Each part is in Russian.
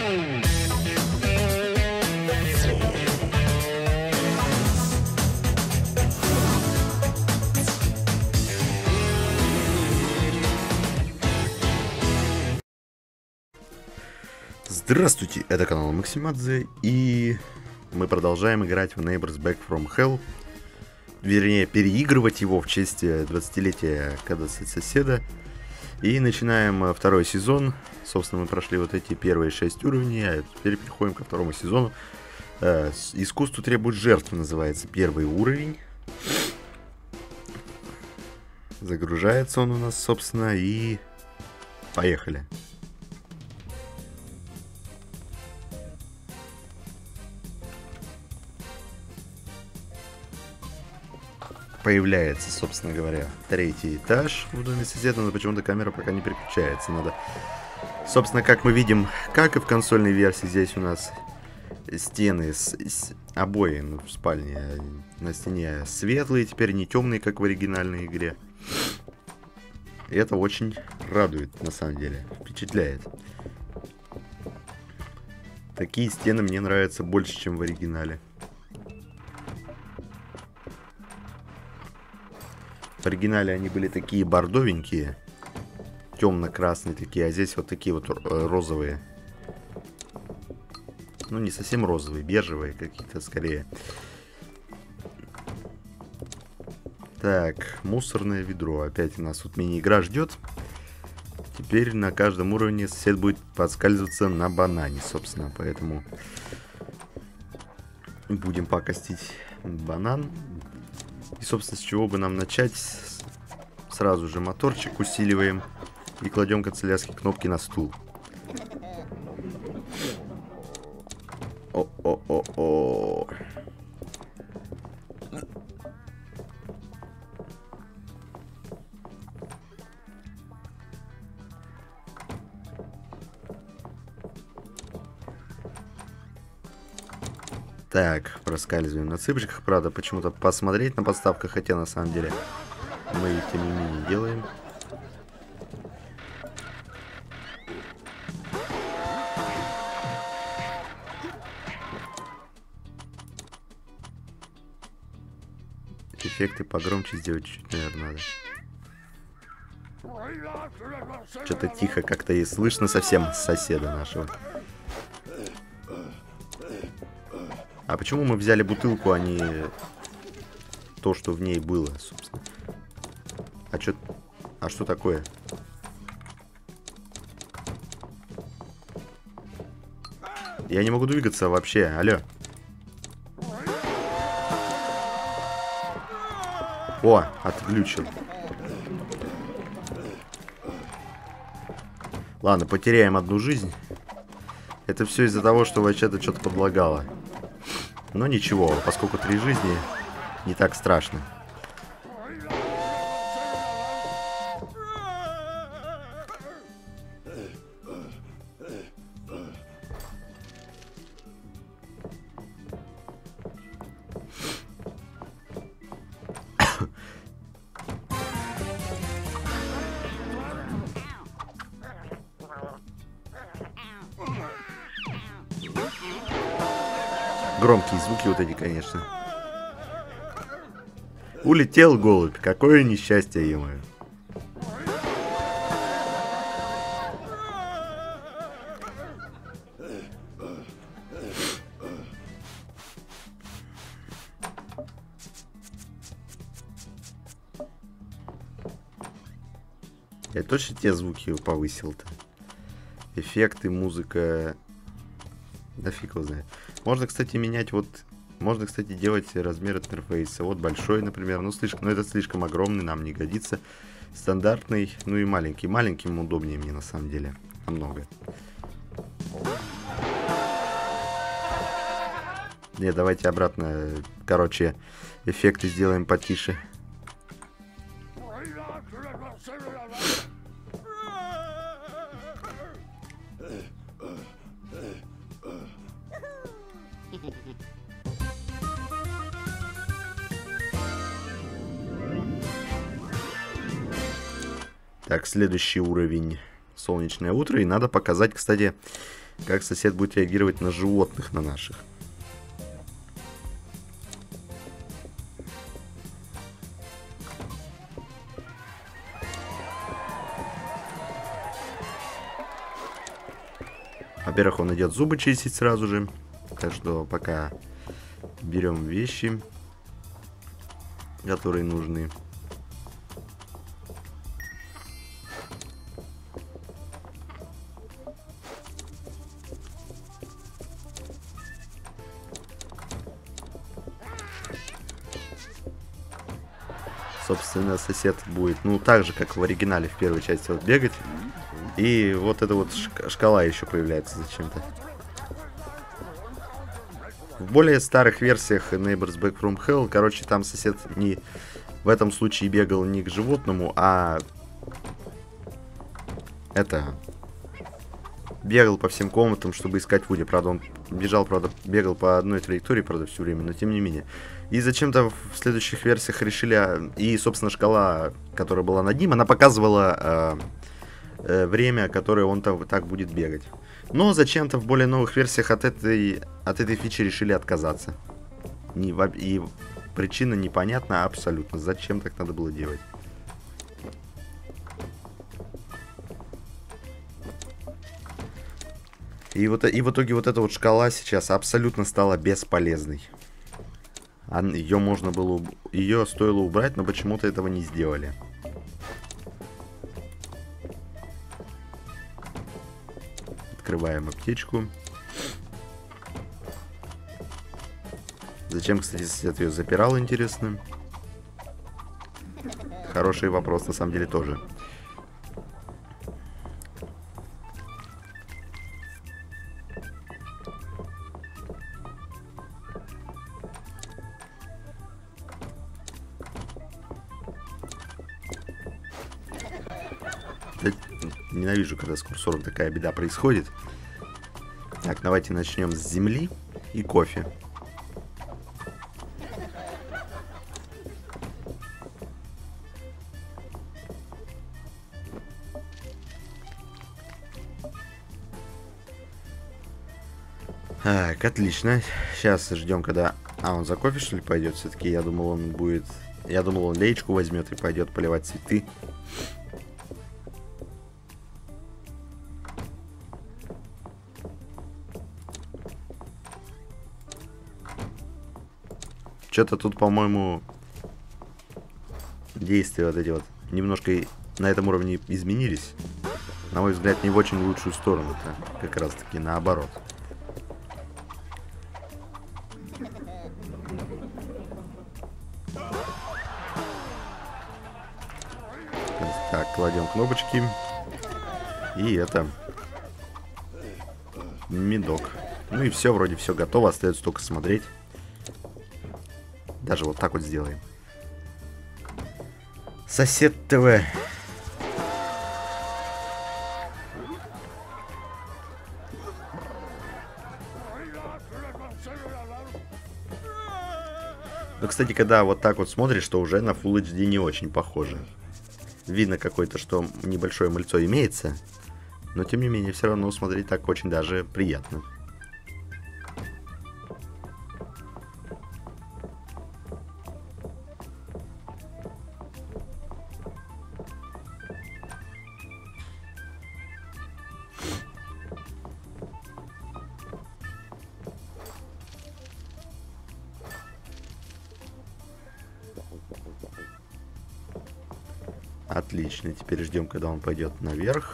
Здравствуйте, это канал Максимадзе, и мы продолжаем играть в Neighbors Back from Hell. Вернее, переигрывать его в честь 20-летия Кадаса соседа. И начинаем второй сезон. Собственно, мы прошли вот эти первые 6 уровней, а теперь переходим ко второму сезону. Искусство требует жертв, называется первый уровень. Загружается он у нас, собственно, и поехали. Появляется, собственно говоря, третий этаж в доме соседа, но почему-то камера пока не переключается. Надо, собственно, как мы видим, как и в консольной версии, здесь у нас стены с обои в спальне на стене светлые, теперь не темные, как в оригинальной игре. И это очень радует, на самом деле, впечатляет. Такие стены мне нравятся больше, чем в оригинале. В оригинале они были такие бордовенькие, темно-красные такие, а здесь вот такие вот розовые. Ну, не совсем розовые, бежевые какие-то скорее. Так, мусорное ведро. Опять у нас тут мини-игра ждет. Теперь на каждом уровне сосед будет подскальзываться на банане, собственно. Поэтому будем пакостить банан. И, собственно, с чего бы нам начать? Сразу же моторчик усиливаем и кладем канцелярские кнопки на стул. О-о-о-о. Так, проскальзываем на цыпочках. Правда, почему-то посмотреть на подставках, хотя на самом деле мы их тем не менее делаем. Эффекты погромче сделать чуть-чуть, наверное, надо. Что-то тихо как-то и слышно совсем соседа нашего. А почему мы взяли бутылку, а не то, что в ней было, собственно? А что такое? Я не могу двигаться вообще, алло. О, отключил. Ладно, потеряем одну жизнь. Это все из-за того, что вообще-то что-то подлагало. Но ничего, поскольку 3 жизни, не так страшно. Громкие звуки вот эти, конечно. Улетел голубь. Какое несчастье ему. Я точно те звуки повысил-то? Эффекты, музыка... Да фиг его знает. Можно, кстати, менять вот... Можно, кстати, делать размер интерфейса. Вот большой, например. Ну, это слишком огромный, нам не годится. Стандартный, ну и маленький. Маленьким удобнее мне, на самом деле. Намного. Не, давайте обратно. Короче, эффекты сделаем потише. Так, следующий уровень. Солнечное утро. И надо показать, кстати, как сосед будет реагировать на животных, на наших. Во-первых, он идет зубы чистить сразу же. Так что пока берем вещи, которые нужны. Собственно, сосед будет, ну, так же, как в оригинале в первой части, вот бегать. И вот эта вот шкала еще появляется зачем-то. В более старых версиях Neighbors Back from Hell, короче, там сосед не в этом случае бегал не к животному, а это бегал по всем комнатам, чтобы искать Вуди. Правда, он бежал, правда, бегал по одной траектории, правда, все время, но тем не менее. И зачем-то в следующих версиях решили, и, собственно, шкала, которая была над ним, она показывала время, которое он там так будет бегать. Но зачем-то в более новых версиях от этой фичи решили отказаться. И причина непонятна абсолютно. Зачем так надо было делать? И в итоге вот эта вот шкала сейчас абсолютно стала бесполезной. Ее стоило убрать, но почему-то этого не сделали. Открываем аптечку. Зачем, кстати, сосед ее запирал, интересно? Хороший вопрос, на самом деле, тоже. Ненавижу, когда с курсором такая беда происходит. Так, давайте начнем с земли и кофе. Так, отлично. Сейчас ждем, когда... он за кофе, что ли, пойдет? Все-таки я думал, он будет... Я думал, он леечку возьмет и пойдет поливать цветы. Что-то тут, по-моему, действия вот эти вот немножко на этом уровне изменились. На мой взгляд, не в очень лучшую сторону. -то. Как раз таки наоборот. Так, кладем кнопочки. И это... медок. Ну и все, вроде все готово. Остается только смотреть. Даже вот так вот сделаем. Сосед ТВ. Ну, кстати, когда вот так вот смотришь, то уже на Full HD не очень похоже. Видно какое-то, что небольшое мыльцо имеется. Но, тем не менее, все равно смотреть так очень даже приятно. Отлично, теперь ждем, когда он пойдет наверх.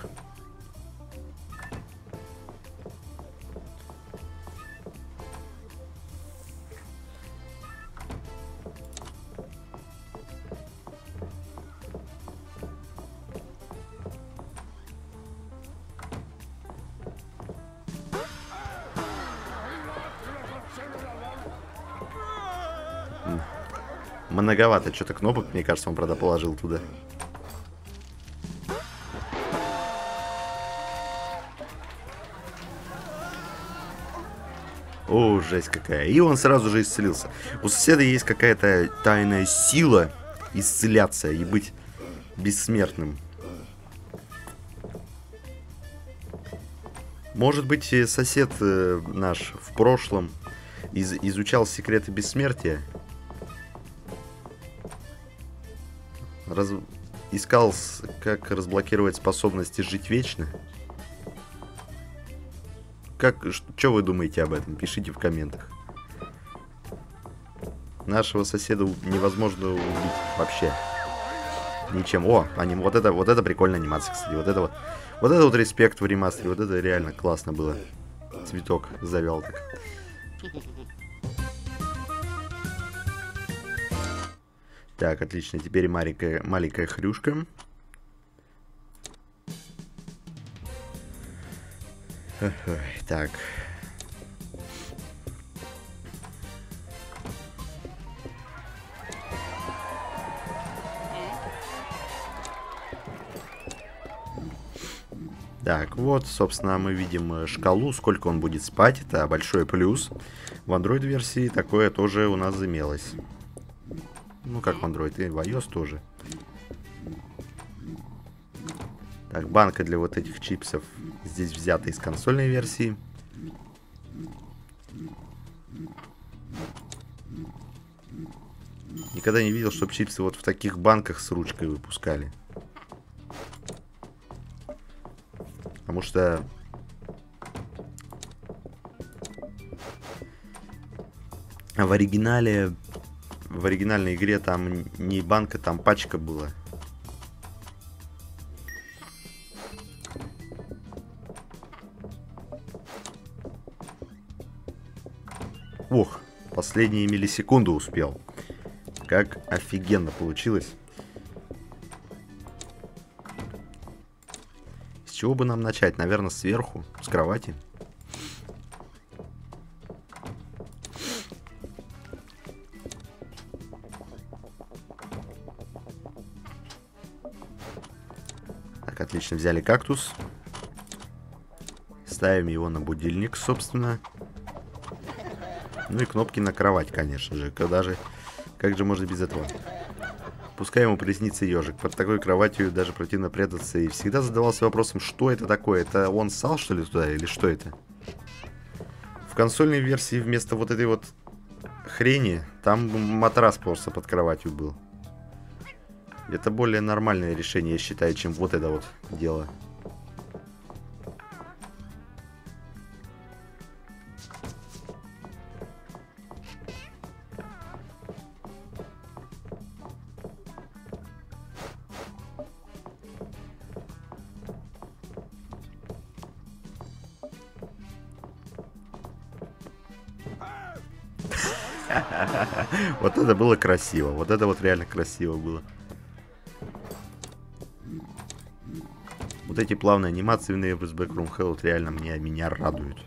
Многовато что-то кнопок, мне кажется, он, правда, положил туда. О, жесть какая. И он сразу же исцелился. У соседа есть какая-то тайная сила исцеляться и быть бессмертным. Может быть, сосед наш в прошлом изучал секреты бессмертия? Искал, как разблокировать способности жить вечно? Что вы думаете об этом? Пишите в комментах. Нашего соседа невозможно убить вообще ничем. О, вот это прикольная анимация, кстати. Вот это вот респект в ремастере. Вот это реально классно было. Цветок завял так. Так, отлично. Теперь маленькая хрюшка. Так. Так, вот, собственно, мы видим шкалу, сколько он будет спать. Это большой плюс. В Android-версии такое тоже у нас имелось. Ну, как в Android, и в iOS тоже. Так, банка для вот этих чипсов здесь взята из консольной версии. Никогда не видел, чтобы чипсы вот в таких банках с ручкой выпускали. Потому что в оригинальной игре там не банка, там пачка была. Ох, последние миллисекунды успел. Как офигенно получилось. С чего бы нам начать? Наверное, сверху, с кровати. Так, отлично, взяли кактус. Ставим его на будильник, собственно. Ну и кнопки на кровать, конечно же. Как же можно без этого? Пускай ему приснится ежик. Под такой кроватью даже противно прятаться. И всегда задавался вопросом, что это такое? Это он ссал, что ли, туда? Или что это? В консольной версии вместо вот этой вот хрени, там матрас просто под кроватью был. Это более нормальное решение, я считаю, чем вот это вот дело. Вот это было красиво. Вот это вот реально красиво было. Вот эти плавные анимации в Neighbors Back from Hell вот реально меня радуют.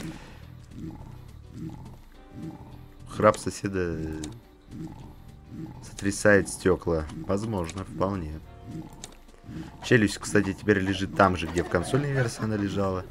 Храп соседа сотрясает стекла. Возможно, вполне. Челюсть, кстати, теперь лежит там же, где в консольной версии она лежала.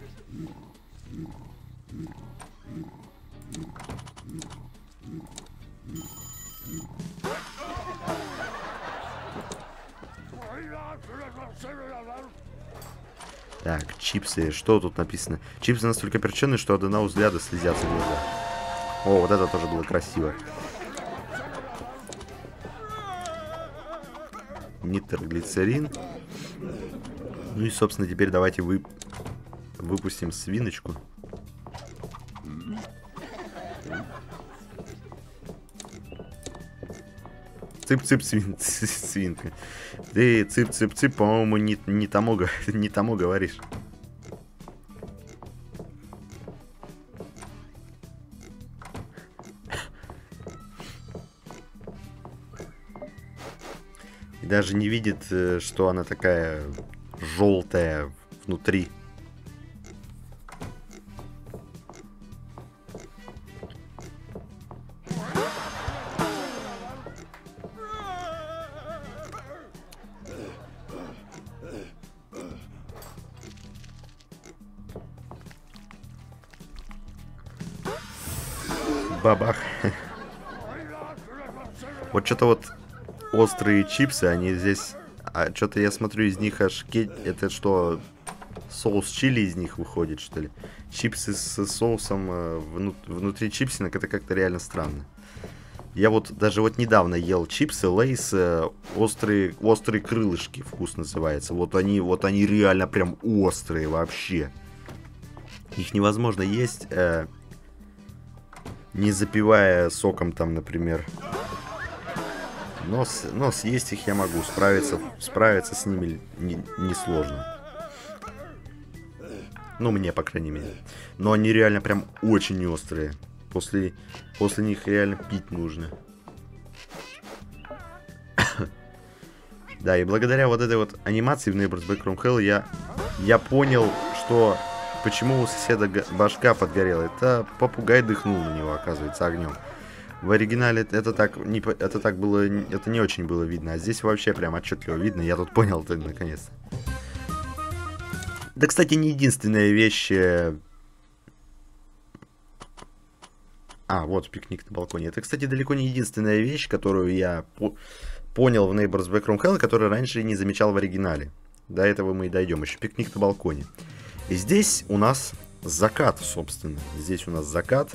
Так, чипсы. Что тут написано? Чипсы настолько перченые, что от одного взгляда слезятся глаза. О, вот это тоже было красиво. Нитроглицерин. Ну и, собственно, теперь давайте выпустим свиночку. Цып-цып, свинка. Ты цып-цып-цып, по-моему, не тому говоришь. И даже не видит, что она такая желтая внутри. Бабах. Вот что-то вот острые чипсы, они здесь... А что-то я смотрю, из них аж это что, соус чили из них выходит, что ли. Чипсы с соусом внутри чипсинок, это как-то реально странно. Я вот даже вот недавно ел чипсы Лейс, острые крылышки, вкус называется. Вот они реально прям острые вообще. Их невозможно есть, не запивая соком там, например. Но съесть их я могу, справиться с ними несложно. Ну, мне, по крайней мере. Но они реально прям очень острые. После них реально пить нужно. Да, и благодаря вот этой вот анимации в Neighbor's Backroom Hell я понял, что почему у соседа башка подгорела. Это попугай дыхнул на него, оказывается, огнем. В оригинале это не очень было видно, а здесь вообще прям отчетливо видно. Я тут понял это наконец-то. Да, кстати, не единственная вещь. Вот пикник на балконе. Это, кстати, далеко не единственная вещь, которую я понял в Neighbor's Backroom Hell, которую раньше не замечал в оригинале. До этого мы и дойдем. Еще пикник на балконе. И здесь у нас закат, собственно. Здесь у нас закат.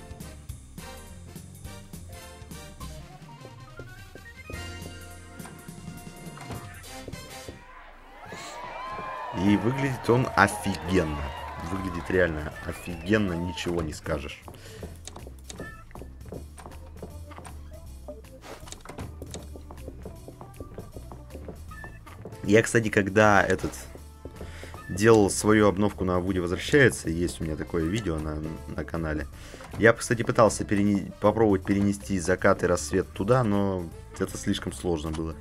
И выглядит он офигенно. Выглядит реально офигенно, ничего не скажешь. Я, кстати, когда делал свою обновку на Вуди возвращается, есть у меня такое видео на канале. Я, кстати, пытался попробовать перенести закат и рассвет туда, но это слишком сложно было.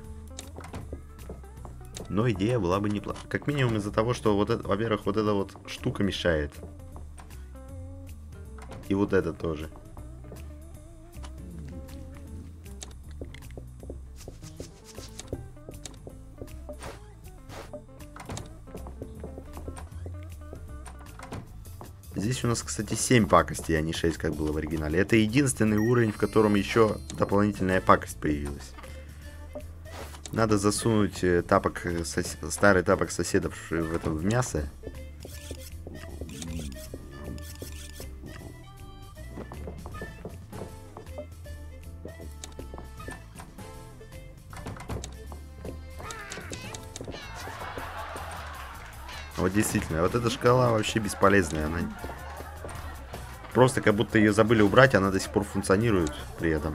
Но идея была бы неплохая. Как минимум из-за того, что, во-первых, вот эта вот штука мешает. И вот это тоже. Здесь у нас, кстати, 7 пакостей, а не 6, как было в оригинале. Это единственный уровень, в котором еще дополнительная пакость появилась. Надо засунуть старый тапок соседов в мясо. Вот действительно, вот эта шкала вообще бесполезная. Она просто как будто ее забыли убрать, она до сих пор функционирует при этом.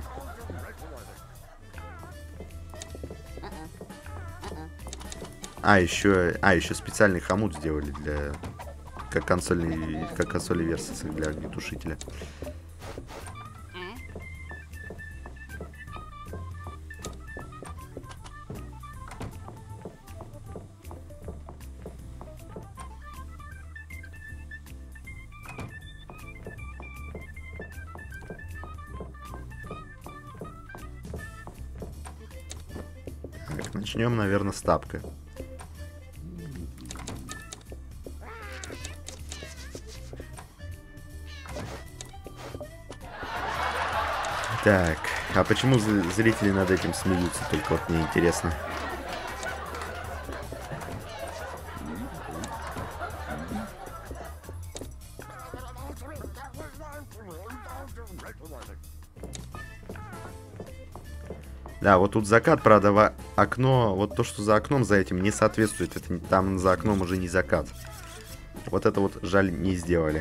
Еще специальный хомут сделали как консольной версии для огнетушителя. Так, начнем, наверное, с тапка. Так, а почему зрители над этим смеются? Только вот мне интересно. Да, вот тут закат, правда, окно, вот то, что за окном, за этим не соответствует. Это, там за окном уже не закат. Вот это вот, жаль, не сделали.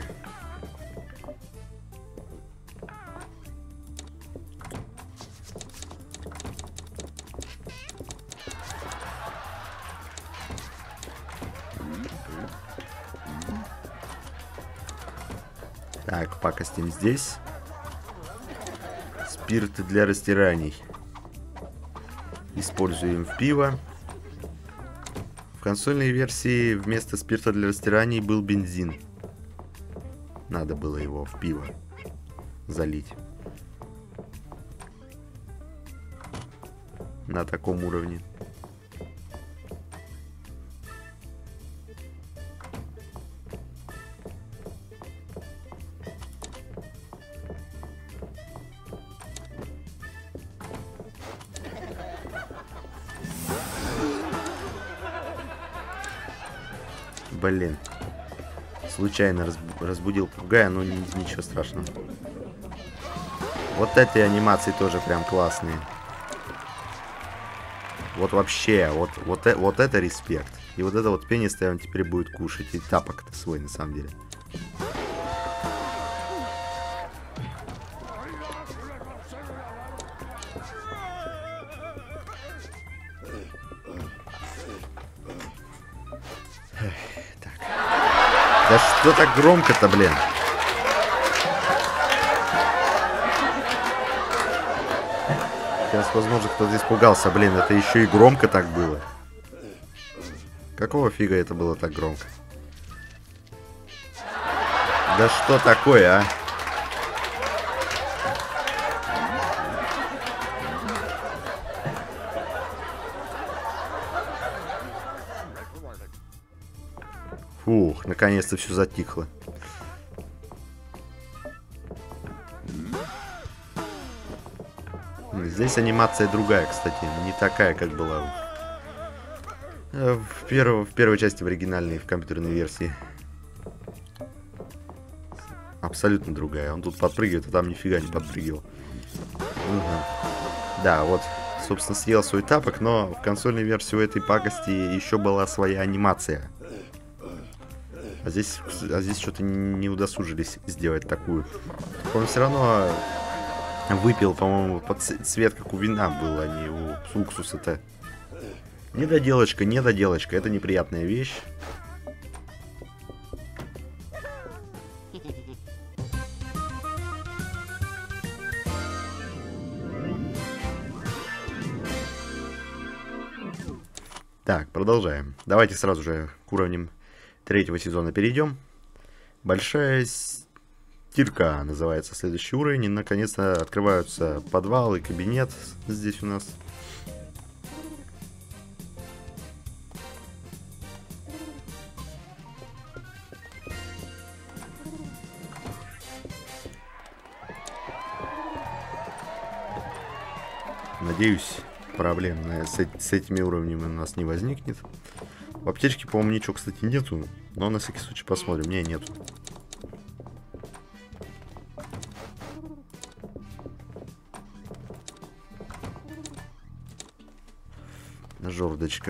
Так, пакостим здесь. Спирт для растираний. Используем в пиво. В консольной версии вместо спирта для растираний был бензин. Надо было его в пиво залить. На таком уровне. Блин. случайно разбудил попугая, но ничего страшного. Вот эти анимации тоже прям классные. Вот вообще, вот это респект. И вот это вот пенистое он теперь будет кушать. И тапок-то свой, на самом деле. Так. Да что так громко-то, блин? Сейчас, возможно, кто-то испугался. Блин, это еще и громко так было. Какого фига это было так громко? Да что такое, а? Фух, наконец-то все затихло. Здесь анимация другая, кстати. Не такая, как была в первой части в оригинальной, в компьютерной версии. Абсолютно другая. Он тут подпрыгивает, а там нифига не подпрыгивал. Угу. Да, вот, собственно, съел свой тапок, но в консольной версии у этой пакости еще была своя анимация. А здесь что-то не удосужились сделать такую. Он все равно выпил, по-моему, под цвет, как у вина был, а не у уксуса-то. Недоделочка, это неприятная вещь. Так, продолжаем. Давайте сразу же к уровням третьего сезона перейдем. Большая стирка называется следующий уровень. И наконец-то открываются подвал и кабинет здесь у нас. Надеюсь, проблем с этими уровнями у нас не возникнет. В аптечке, по-моему, ничего, кстати, нету. Но на всякий случай посмотрим. Не, нету. Жердочка.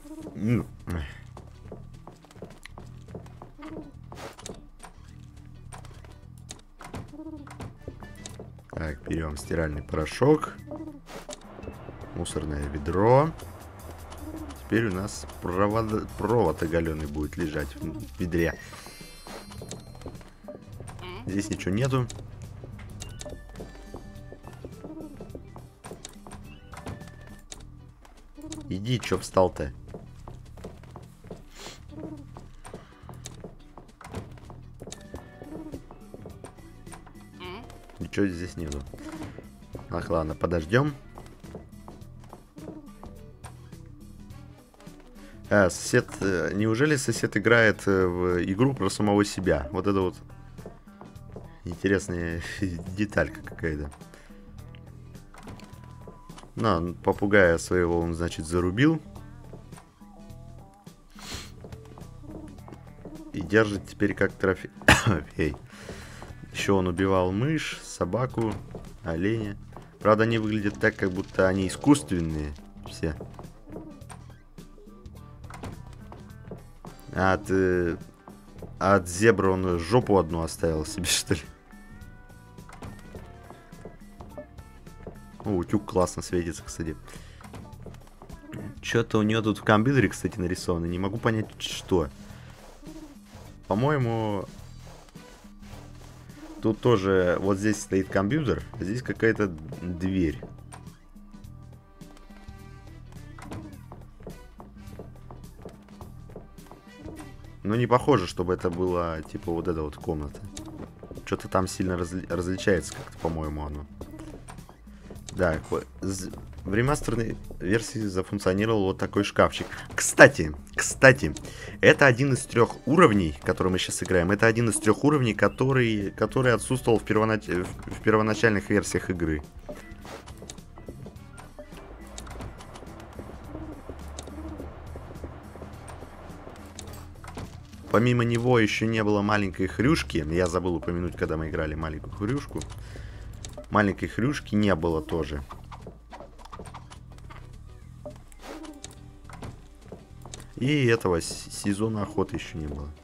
Так, берем стиральный порошок. Мусорное ведро. Теперь у нас провод оголенный будет лежать в ведре. Здесь ничего нету. Иди, чё встал-то? Ничего здесь нету. Ах, ладно, подождем. Сосед... Неужели сосед играет в игру про самого себя? Вот это вот интересная деталька какая-то. Ну, попугая своего он, значит, зарубил. И держит теперь как трофей. Еще он убивал мышь, собаку, оленя. Правда, они выглядят так, как будто они искусственные все. От зебры он жопу одну оставил себе, что ли? О, утюг классно светится, кстати. Что-то у нее тут в компьютере, кстати, нарисовано. Не могу понять, что. По-моему, тут тоже... Вот здесь стоит компьютер, а здесь какая-то дверь. Но не похоже, чтобы это была, типа, вот эта вот комната. Что-то там сильно различается как-то, по-моему, оно. Да, в ремастерной версии зафункционировал вот такой шкафчик. Кстати, это один из 3 уровней, который мы сейчас играем. Это один из 3 уровней, который отсутствовал в первоначальных версиях игры. помимо него еще не было маленькой хрюшки. Я забыл упомянуть, когда мы играли маленькую хрюшку. Маленькой хрюшки не было тоже. И этого сезона охоты еще не было.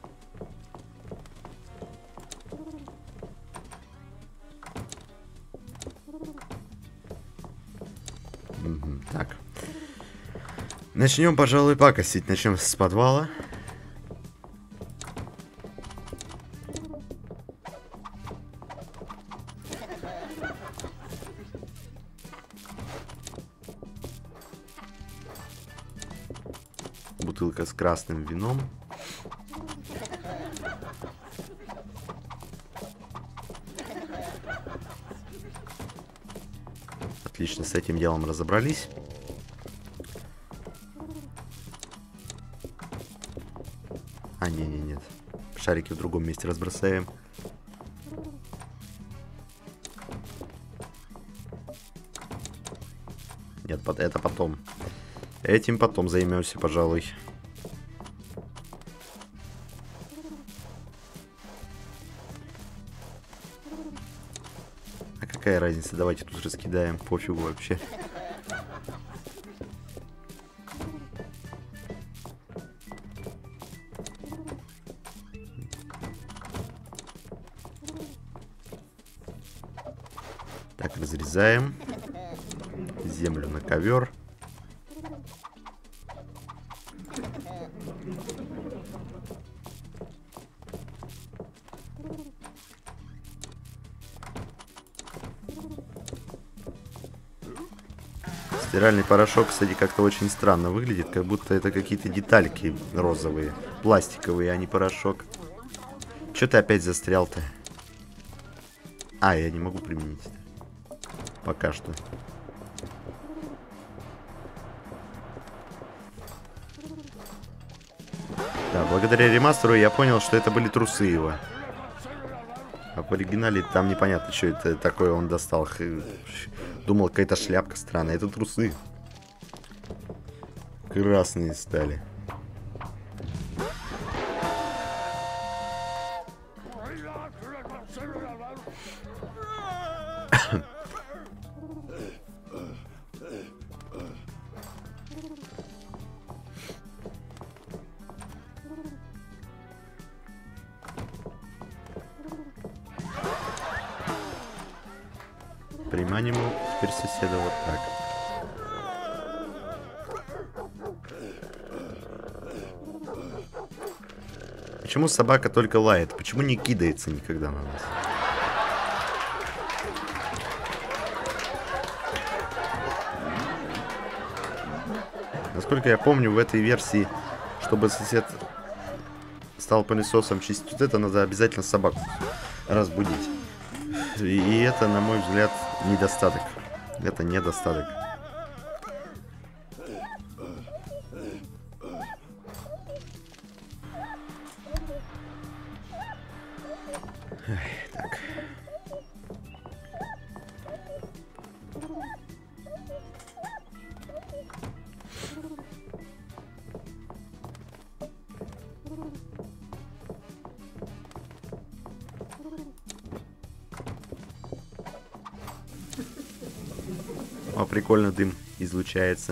Так. Начнем, пожалуй, пакостить. Начнем с подвала. Бутылка с красным вином. Отлично, с этим делом разобрались. А, нет. Шарики в другом месте разбросаем. Нет, это потом. Этим потом займемся, пожалуй. А какая разница? Давайте тут раскидаем. Пофигу вообще. Так, разрезаем. Землю на ковер. Стиральный порошок, кстати, как-то очень странно выглядит, как будто это какие-то детальки розовые, пластиковые, а не порошок. Чё ты опять застрял-то? А, я не могу применить это. Пока что. Да, благодаря ремастеру я понял, что это были трусы его. А в оригинале там непонятно, что это такое он достал. Думал, какая-то шляпка странная. Это трусы. Красные стали. Приманим теперь соседа вот так. Почему собака только лает? Почему не кидается никогда на нас? Насколько я помню, в этой версии, чтобы сосед стал пылесосом чистить вот это, надо обязательно собаку разбудить. И это, на мой взгляд, недостаток. Это недостаток. Так. О, прикольно дым излучается.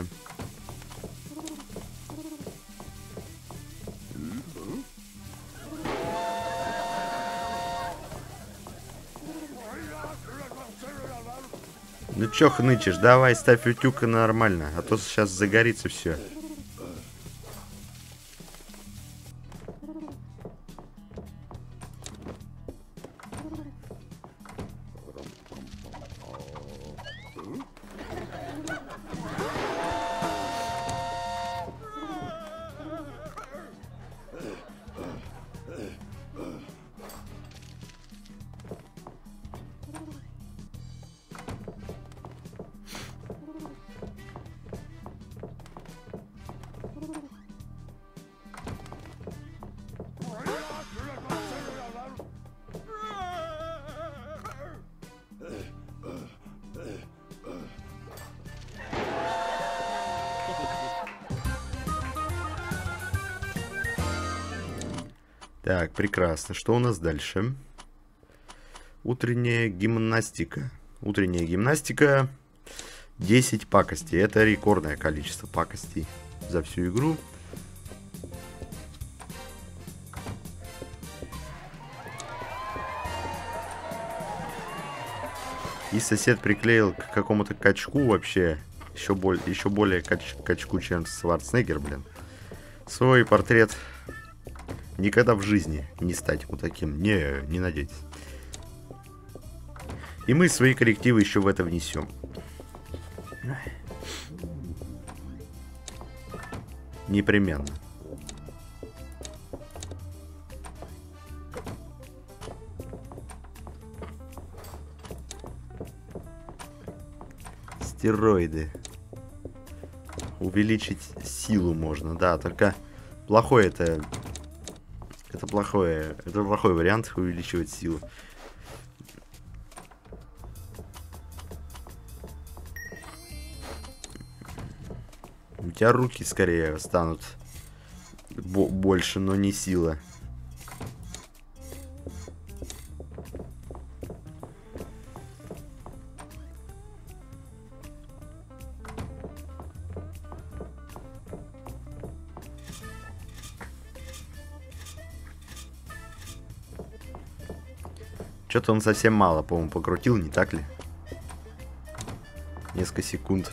Ну чё хнычешь? Давай, ставь утюг и нормально, а то сейчас загорится все. Так, прекрасно. Что у нас дальше? Утренняя гимнастика. Утренняя гимнастика. 10 пакостей. Это рекордное количество пакостей за всю игру. И сосед приклеил к какому-то качку вообще. Еще более качку, чем Шварценеггер, блин. Свой портрет. Никогда в жизни не стать вот таким. Не надейтесь. И мы свои коррективы еще в это внесем. Непременно. Стероиды. Увеличить силу можно, да, только плохой это плохой вариант увеличивать силу. У тебя руки скорее станут больше, но не сила. Что-то он совсем мало, по-моему, покрутил, не так ли? Несколько секунд.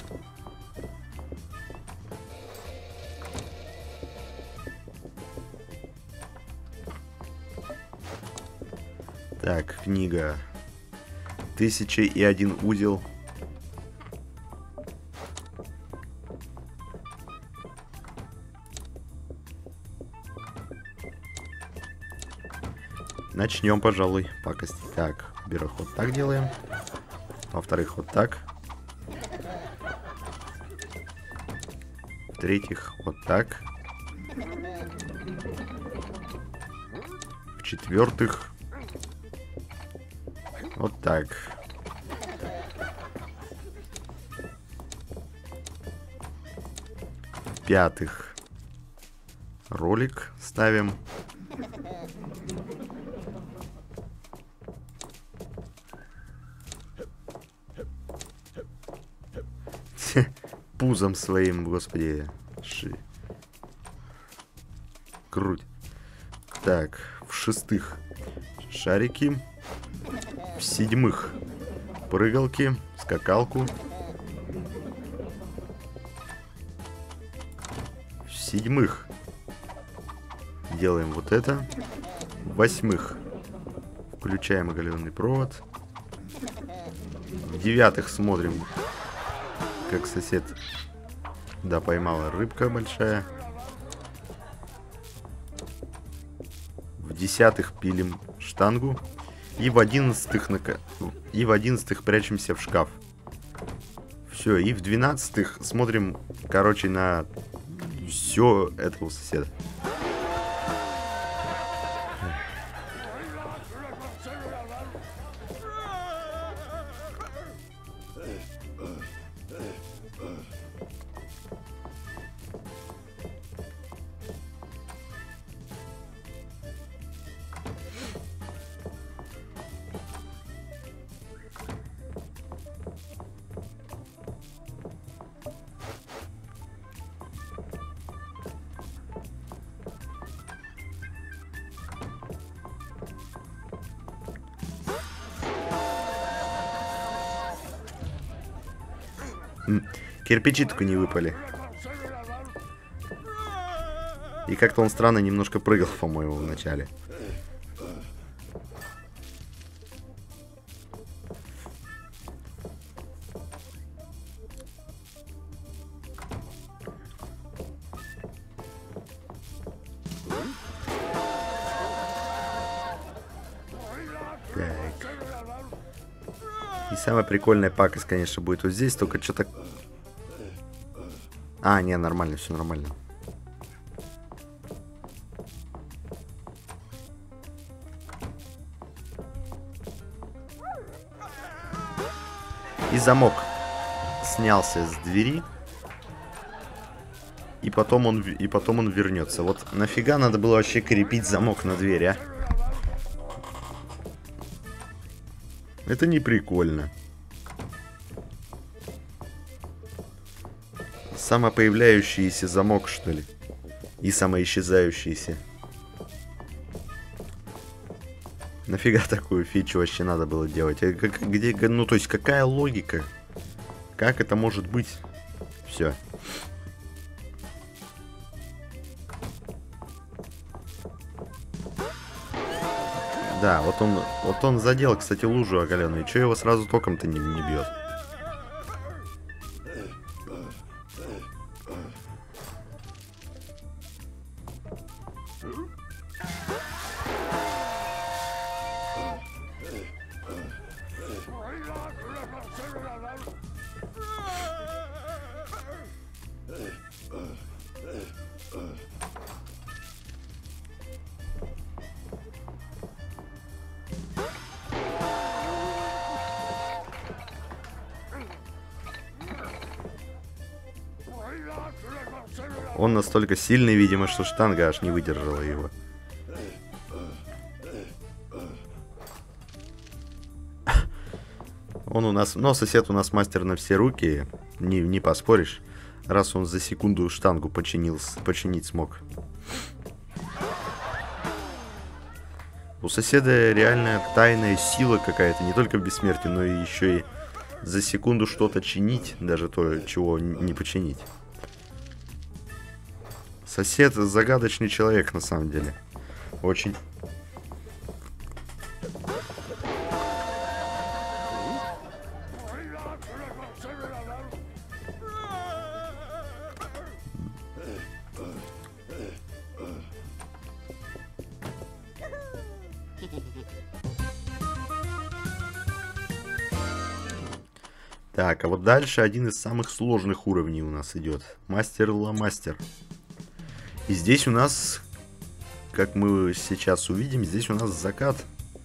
Так, книга. 1001 узел. Начнем, пожалуй, пакости. Так, во-первых, вот так делаем. Во-вторых, вот так. В-третьих, вот так. В-четвертых, вот так. В-пятых, ролик ставим. Пузом своим, господи. Грудь. Так, в-шестых, шарики. В-седьмых, прыгалки, скакалку. В-седьмых, делаем вот это. В-восьмых, включаем оголенный провод. В-девятых, смотрим, как сосед, да, поймала рыбка большая. В-десятых, пилим штангу. И в 11-х прячемся в шкаф. Все, и в 12-х смотрим, короче, на все этого соседа. Кирпичи только не выпали. И как-то он странно немножко прыгал, по-моему, в начале. Так. И самая прикольная пакость, конечно, будет вот здесь, только что-то... А, не, нормально, все нормально. И замок снялся с двери. и потом он вернется. Вот нафига надо было вообще крепить замок на дверь, а? Это не прикольно. Самопоявляющийся замок, что ли? И самоисчезающийся. Нафига такую фичу вообще надо было делать? Где, ну, то есть, какая логика? Как это может быть? Все. Да, вот он задел, кстати, лужу оголенную. Чё его сразу током-то не бьет? Он настолько сильный, видимо, что штанга аж не выдержала его. Он у нас... Но сосед у нас мастер на все руки. Не поспоришь. Раз он за секунду штангу починить смог. У соседа реально тайная сила какая-то. Не только в бессмертии, но и еще и за секунду что-то чинить. Даже то, чего не починить. Сосед загадочный человек, на самом деле. Очень. Так, а вот дальше один из самых сложных уровней у нас идет. Мастер-ла-мастер. И здесь у нас, как мы сейчас увидим, здесь у нас закат.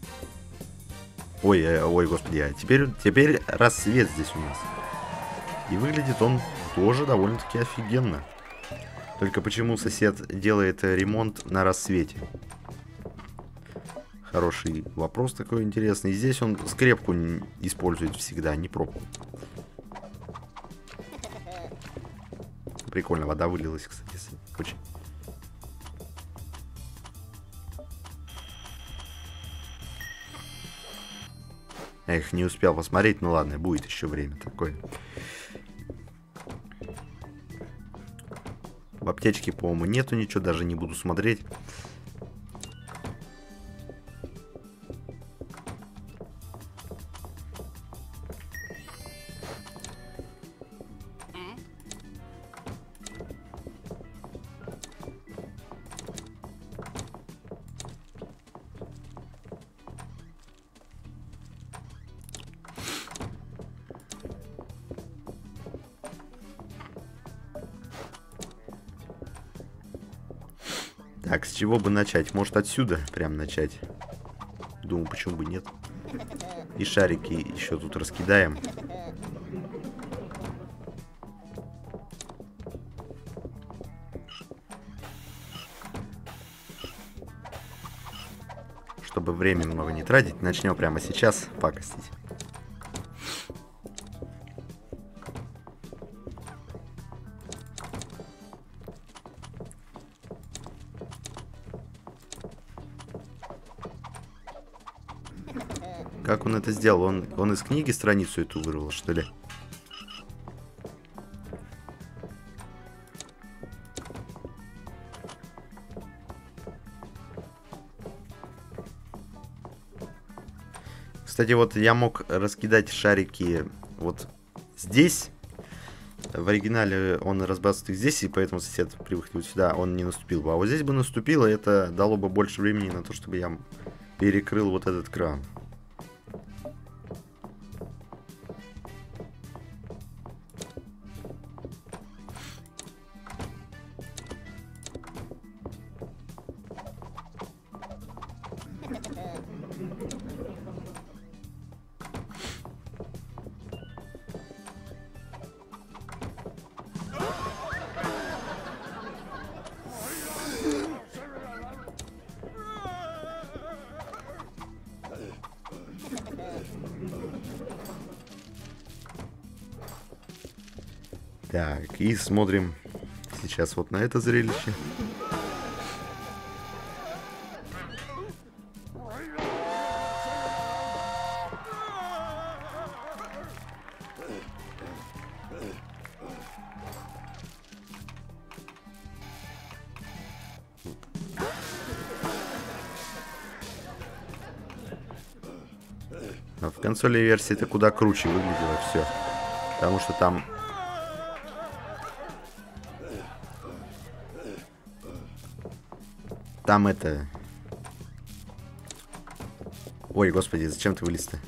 Ой, господи, а теперь рассвет здесь у нас. И выглядит он тоже довольно-таки офигенно. Только почему сосед делает ремонт на рассвете? Хороший вопрос такой интересный. Здесь он скрепку использует всегда, не пробку. Прикольно, вода вылилась, кстати, очень. Эх, не успел посмотреть, ну ладно, будет еще время такое. В аптечке, по-моему, нету ничего, даже не буду смотреть. Так, с чего бы начать? Может, отсюда прям начать? Думаю, почему бы нет. И шарики еще тут раскидаем. Чтобы время много не тратить, начнем прямо сейчас пакостить. Как он это сделал? Он из книги страницу эту вырвал, что ли? Кстати, вот я мог раскидать шарики вот здесь. В оригинале он разбрасывает их здесь, и поэтому сосед при выходе вот сюда он не наступил бы. А вот здесь бы наступило, это дало бы больше времени на то, чтобы я перекрыл вот этот кран. Так, и смотрим сейчас вот на это зрелище. А в консольной версии это куда круче выглядело все. Потому что там... Там это... Ой, господи, зачем ты вылез-то?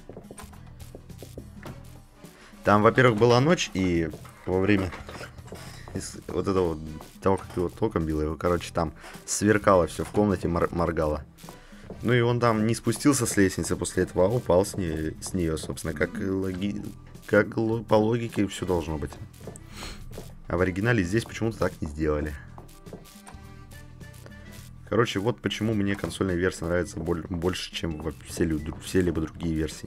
Там, во-первых, была ночь, и во время вот этого, того, как его током било, его, короче, там сверкало все в комнате, моргало. Ну и он там не спустился с лестницы после этого, а упал с нее, собственно, как по логике все должно быть. А в оригинале здесь почему-то так не сделали. Короче, вот почему мне консольная версия нравится больше, чем все-либо другие версии.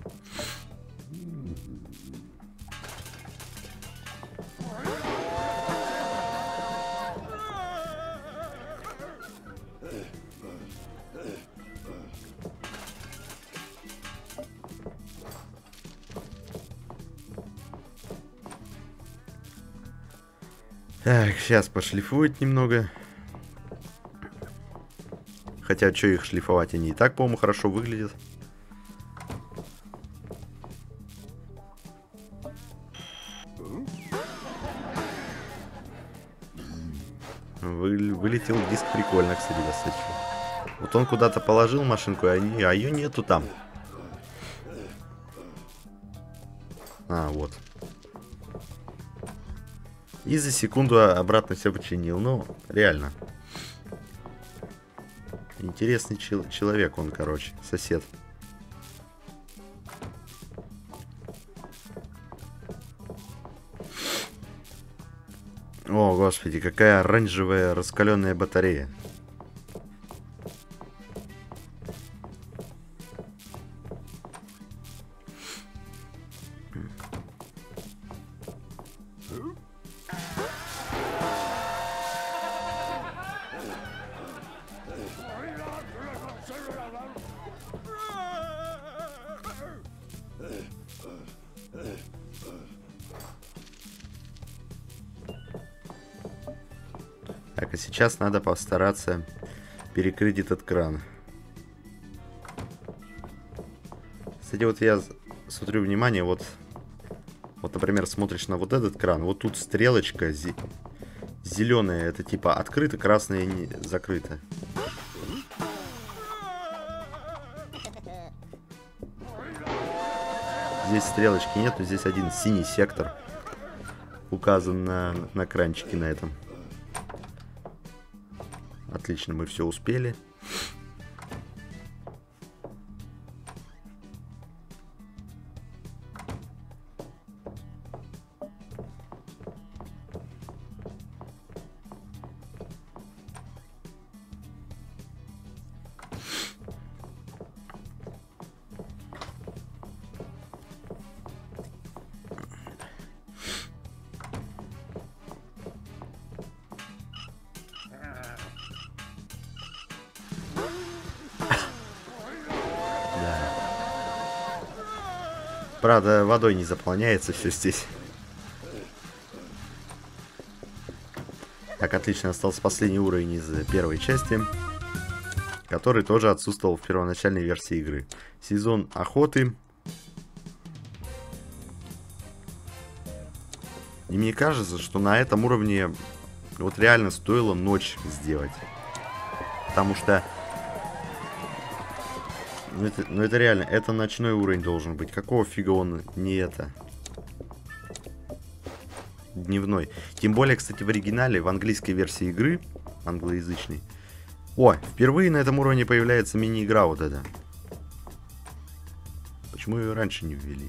Так, сейчас пошлифуют немного. Хотя, что их шлифовать, они и так, по-моему, хорошо выглядят. Вылетел диск прикольно, кстати, достаточно. Вот он куда-то положил машинку, а ее нету там. А, вот. И за секунду обратно все починил. Ну, реально. Интересный человек он, короче, сосед. О, господи, какая оранжевая раскаленная батарея. Так, а сейчас надо постараться перекрыть этот кран. Кстати, вот я смотрю, внимание, вот, например, смотришь на вот этот кран, вот тут стрелочка зеленая, это типа открыто, красная закрыто. Здесь стрелочки нет, но здесь один синий сектор указан на кранчике на этом. Отлично, мы все успели. Правда, водой не заполняется все здесь. Так, отлично, остался последний уровень из первой части, который тоже отсутствовал в первоначальной версии игры. Сезон охоты. И мне кажется, что на этом уровне вот реально стоило ночь сделать. Потому что... Ну это реально, это ночной уровень должен быть. Какого фига он не это? Дневной. Тем более, кстати, в оригинале, в английской версии игры, англоязычной. О, впервые на этом уровне появляется мини-игра вот эта. Почему ее раньше не ввели?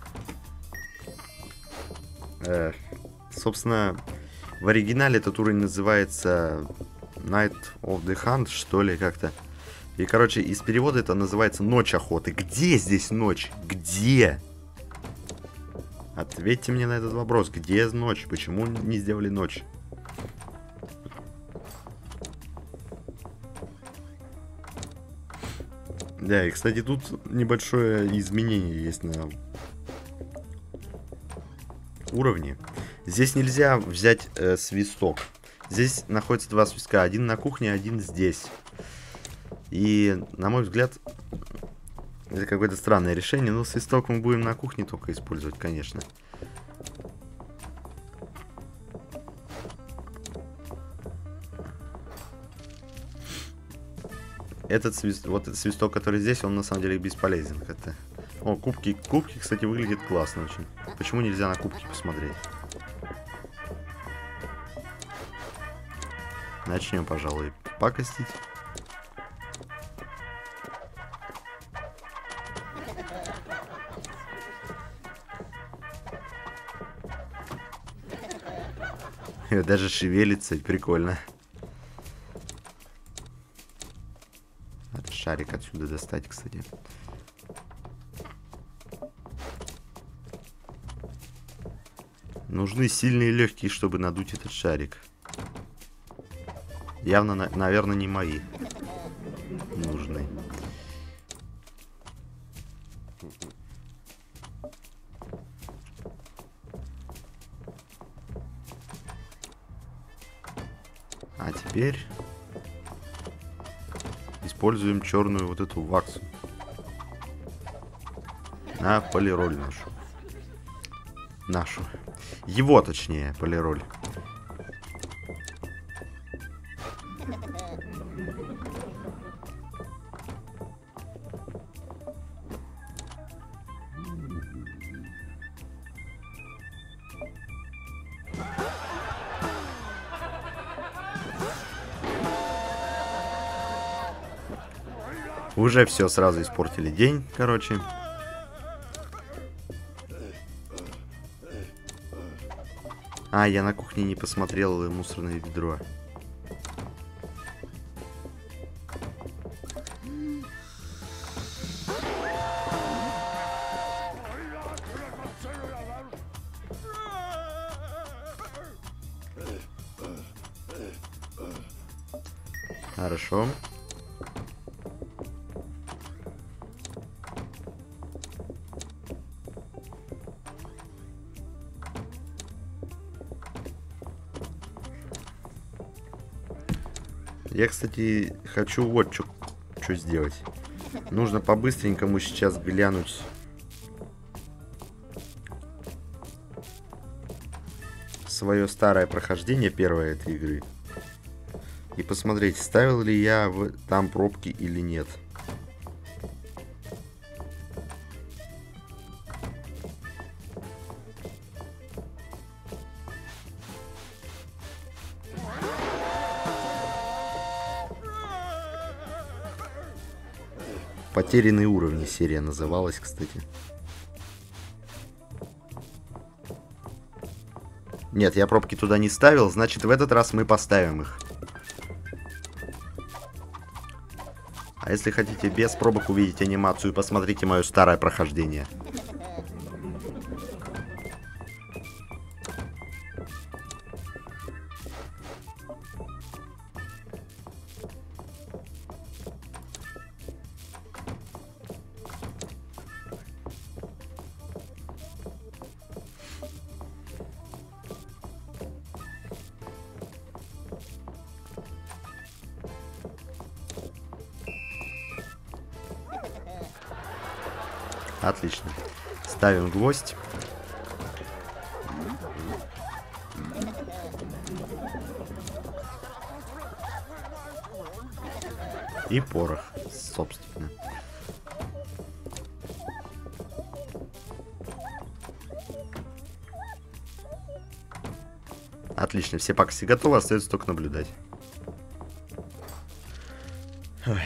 Собственно, в оригинале этот уровень называется Night of the Hunt, что ли, как-то. И, короче, из перевода это называется Ночь охоты. Где здесь ночь? Где? Ответьте мне на этот вопрос. Где ночь? Почему не сделали ночь? Да, и, кстати, тут небольшое изменение есть на уровне. Здесь нельзя взять свисток. Здесь находится два свистка. Один на кухне, один здесь. И, на мой взгляд, это какое-то странное решение. Но свисток мы будем на кухне только использовать, конечно. Этот свисток, который здесь, он на самом деле бесполезен как-то. О, кубки, кстати, выглядят классно очень. Почему нельзя на кубки посмотреть? Начнем, пожалуй, пакостить. Даже шевелится, прикольно. Надо шарик отсюда достать, кстати. Нужны сильные и легкие, чтобы надуть этот шарик. Явно, наверное, не мои нужны. А теперь используем черную вот эту ваксу на полироль нашу. Его, точнее, полироль. Уже все сразу испортили день, короче. А, я на кухне не посмотрел мусорное ведро. Хорошо. Я, кстати, хочу вот что сделать. Нужно по-быстренькому сейчас глянуть. Свое старое прохождение первой этой игры. И посмотреть, ставил ли я там пробки или нет. Потерянные уровни серия называлась, кстати. Нет, я пробки туда не ставил, значит, в этот раз мы поставим их. А если хотите без пробок увидеть анимацию, посмотрите мое старое прохождение. Отлично. Ставим гвоздь. И порох, собственно. Отлично, все пакости готовы, остается только наблюдать. Ой.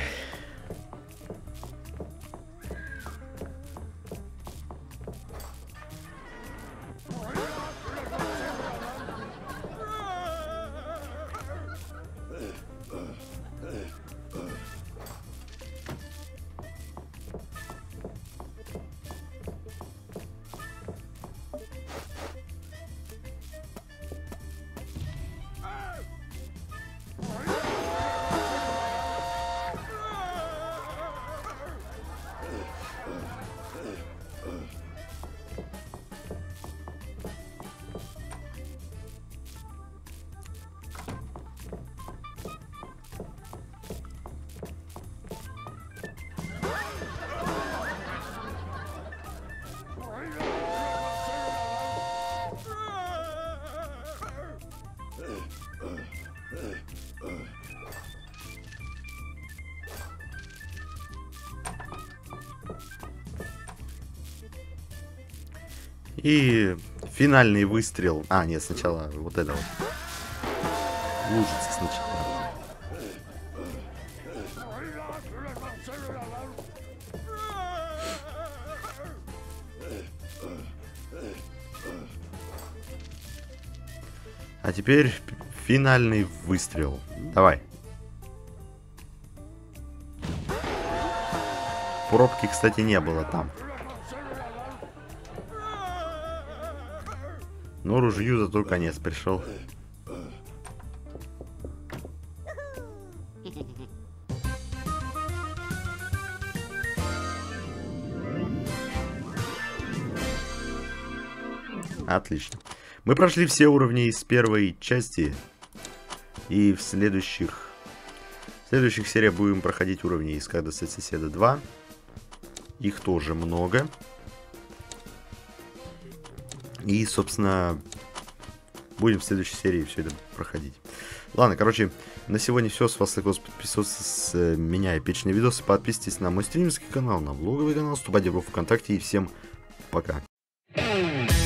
И финальный выстрел. А, нет, сначала вот это вот. Лужица сначала. А теперь финальный выстрел. Давай. Пробки, кстати, не было там. Но ружью зато конец пришел. Отлично. Мы прошли все уровни из первой части. И в следующих сериях будем проходить уровни из Как достать соседа 2. Их тоже много. И, собственно, будем в следующей серии все это проходить. Ладно, короче, на сегодня все. С вас лайкос, подписывайтесь с меня эпичные видосы. Подписывайтесь на мой стримерский канал, на блоговый канал, вступайте в группу ВКонтакте. И всем пока.